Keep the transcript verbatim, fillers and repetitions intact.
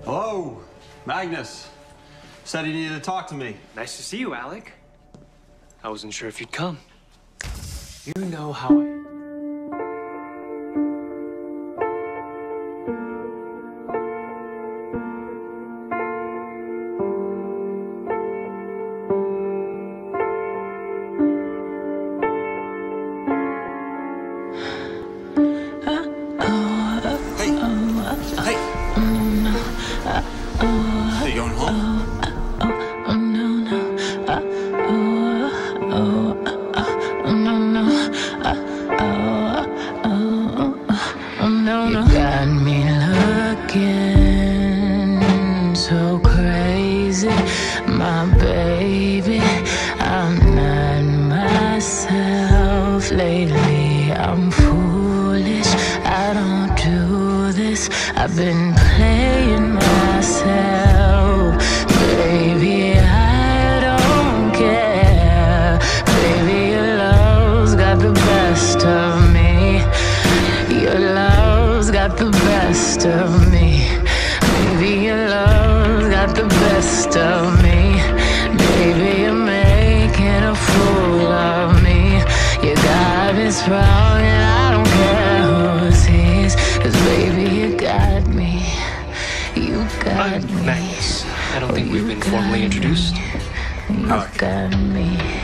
Hello, Magnus. Said he needed to talk to me. Nice to see you, Alec. I wasn't sure if you'd come. You know how I... Are you going home? You got me looking so crazy, my baby. I'm not myself lately. I'm foolish, I don't do this. I've been playing myself, baby. I don't care, baby. Your love's got the best of me. Your love's got the best of me. Baby, your love's got the best of me. Baby, you're making a fool of me. You got me sprung and I don't care who sees, 'cause baby, you got me. You got I'm me. Magnus. I don't think we've been formally introduced. You Alec. got me.